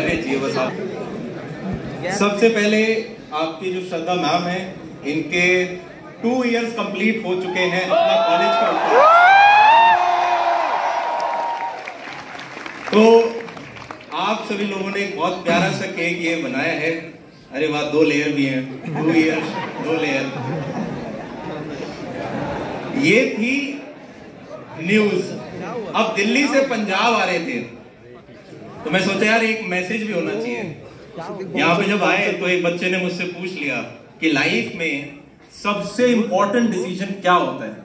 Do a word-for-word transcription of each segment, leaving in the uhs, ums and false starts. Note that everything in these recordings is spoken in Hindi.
रहने चाहिए बस आप। सबसे पहले आपकी जो श्रद्धा मैम है, इनके टू इयर्स कंप्लीट हो चुके हैं अपना कॉलेज का। तो आप सभी लोगों ने एक बहुत प्यारा सा केक ये बनाया है। अरे वाह, दो लेयर भी हैं, टू इयर्स दो लेयर। ये थी न्यूज। अब दिल्ली से पंजाब आ रहे थे तो मैं सोचा यार एक मैसेज भी होना चाहिए। यहाँ पे जब आए तो एक बच्चे ने मुझसे पूछ लिया कि लाइफ में सबसे इंपॉर्टेंट डिसीजन क्या होता है।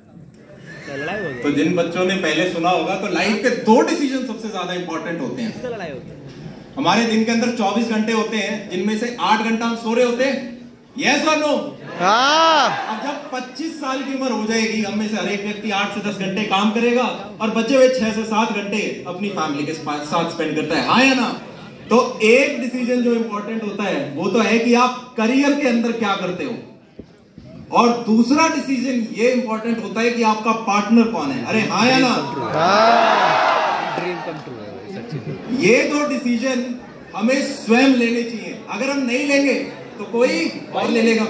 तो जिन बच्चों ने पहले सुना होगा तो लाइफ के दो डिसीजन सबसे ज्यादा इंपॉर्टेंट होते हैं। हमारे दिन के अंदर चौबीस घंटे होते हैं, जिनमें से आठ घंटा हम सो रहे होते हैं। यस और नो? अब जब पच्चीस साल की उम्र हो जाएगी, हम में से हर एक व्यक्ति आठ से दस घंटे काम करेगा और बचे हुए छह से सात घंटे अपनी फैमिली के साथ स्पेंड करता है, हाँ या ना? तो एक डिसीजन जो इंपॉर्टेंट होता है वो तो है कि आप करियर के अंदर क्या करते हो, और दूसरा डिसीजन ये इंपॉर्टेंट होता है कि आपका पार्टनर कौन है। अरे हाँ या ना? ड्रीम कम ट्रू है। ये दो डिसीजन हमें स्वयं लेने चाहिए। अगर हम नहीं लेंगे तो कोई और ले लेगा।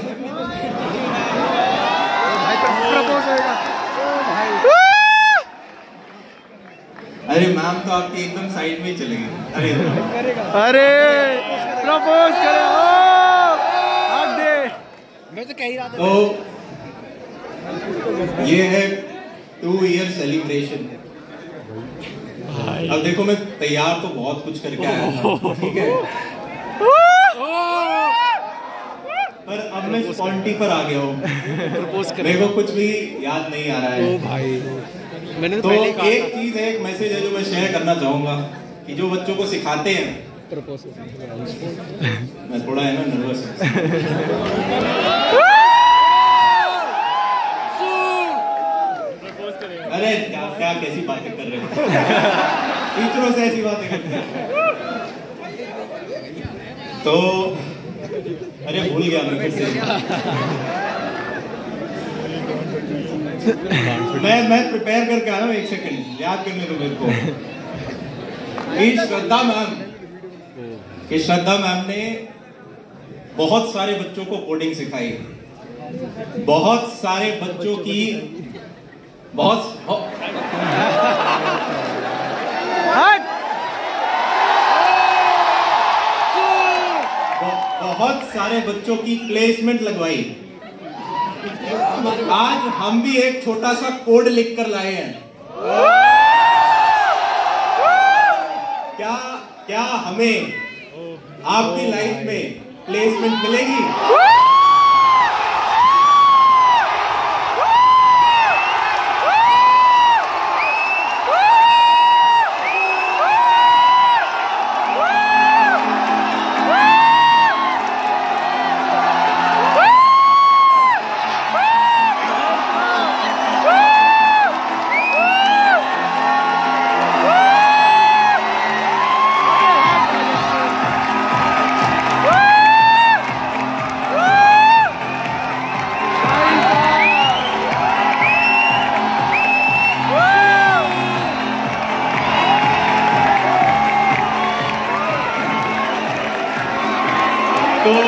अरे मैम तो आपकी एकदम साइड में ही चले गए। अरे अरे प्रपोज करो, आप दे। मैं तो कह ही रहा था। तो ये है टू ईयर सेलिब्रेशन। अब देखो मैं तैयार तो बहुत कुछ करके आया हूं, ठीक है, पर अब मैं स्पॉन्टी पर आ गया हूँ। मेरे को कुछ भी याद नहीं आ रहा है। ओ भाई, मैंने तो, तो पहले एक चीज है, एक मैसेज है जो मैं शेयर करना चाहूंगा कि जो बच्चों को सिखाते हैं, मैं थोड़ा है ना नर्वस है। अरे क्या क्या कैसी बातें कर रहे हो, टीचरों से ऐसी बातें करते हैं। तो अरे भूल गया मैं फिर से। मैं मैं प्रिपेयर करके आया हूँ, एक सेकंड याद करने दो मेरे को। कि श्रद्धा मैम कि श्रद्धा मैम ने बहुत सारे बच्चों को कोडिंग सिखाई, बहुत सारे बच्चों की बहुत बहुत सारे बच्चों की प्लेसमेंट लगवाई। आज हम भी एक छोटा सा कोड लिख कर लाए हैं। क्या क्या हमें आपकी लाइफ में प्लेसमेंट मिलेगी? तो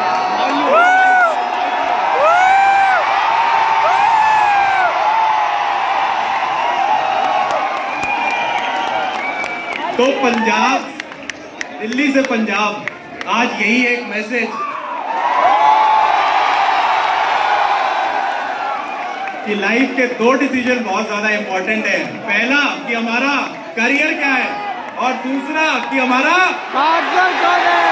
तो पंजाब, दिल्ली से पंजाब, आज यही एक मैसेज कि लाइफ के दो डिसीजन बहुत ज्यादा इंपॉर्टेंट है। पहला कि हमारा करियर क्या है, और दूसरा कि हमारा पार्टनर कौन है।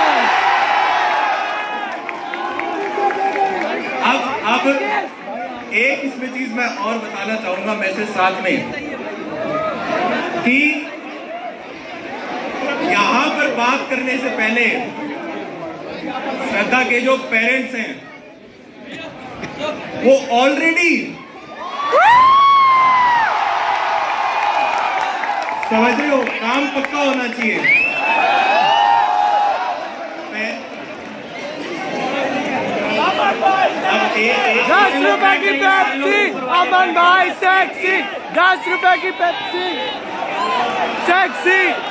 अब अब एक इसमें चीज मैं और बताना चाहूंगा मैसेज साथ में, कि यहां पर बात करने से पहले श्रद्धा के जो पेरेंट्स हैं वो ऑलरेडी समझ रहे हो, काम पक्का होना चाहिए। दस रुपए की पेप्सी, अमन भाई सेक्सी, दस रुपए की पेप्सी सेक्सी।